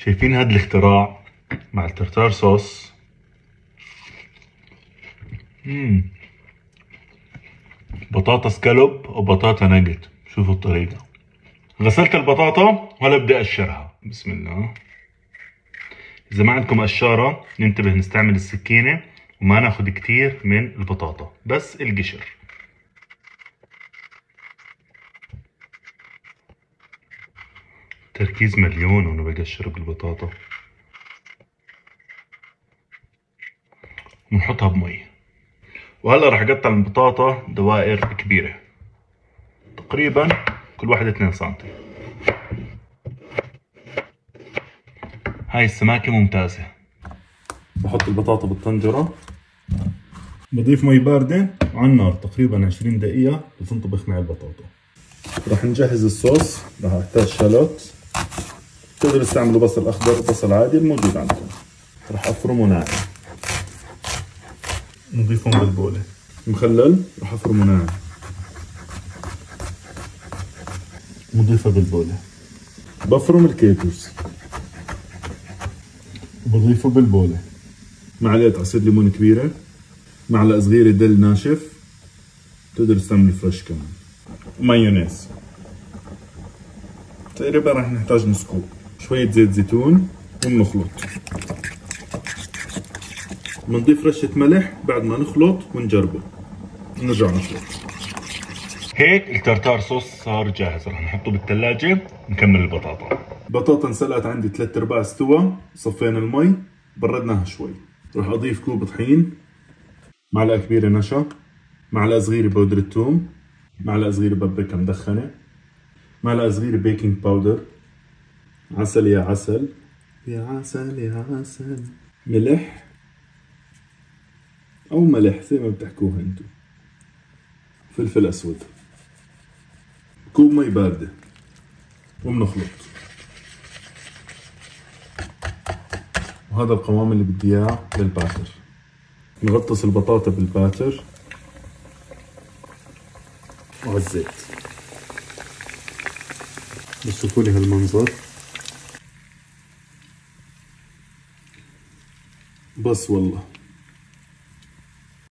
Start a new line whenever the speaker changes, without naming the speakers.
شايفين هذا الاختراع مع الترتار صوص؟ بطاطا سكالوب وبطاطا ناجت. شوفوا الطريقة. غسلت البطاطا وهلا بدي اقشرها. بسم الله. اذا ما عندكم قشارة ننتبه نستعمل السكينة وما ناخد كتير من البطاطا، بس القشر. تركيز مليون وانا بقشر بالبطاطا. ونحطها بمي. وهلا راح اقطع البطاطا دوائر كبيرة، تقريبا كل واحدة 2 سنتي. هاي السماكة ممتازة. بحط البطاطا بالطنجرة، بضيف مي باردة على النار تقريبا 20 دقيقة لتنطبخ مع البطاطا. راح نجهز الصوص. راح احتاج شالوت، تقدروا تستعملوا بصل اخضر وبصل عادي الموجود عندكم. راح افرمه ناعم، نضيفهم بالبولة. مخلل راح افرمه ناعم، نضيفه بالبولة. بفرم الكيتوس وبضيفه بالبولة. معلقة عصير ليمون كبيرة، معلقة صغيرة دل ناشف، تقدر تستعمل فريش كمان. مايونيز تقريبا راح نحتاج نص كوب. شوية زيت زيتون وبنخلط. بنضيف رشة ملح بعد ما نخلط ونجربه. نرجع نخلط. هيك التارتار صوص صار جاهز. راح نحطه بالثلاجة ونكمل البطاطا. البطاطا انسلقت عندي 3/4 استوى. صفينا المي بردناها شوي. راح اضيف كوب طحين، معلقة كبيرة نشا، معلقة صغيرة بودرة ثوم، معلقة صغيرة بابريكا مدخنة، معلقة صغيرة بيكنج باودر، عسل يا عسل يا عسل يا عسل، ملح أو ملح زي ما بتحكوها انتو، فلفل أسود، كوب مي باردة، وبنخلط. وهذا القوام اللي بدي اياه للباتر. نغطس البطاطا بالباتر وعلى الزيت. بس شوفوا لي هالمنظر. بس والله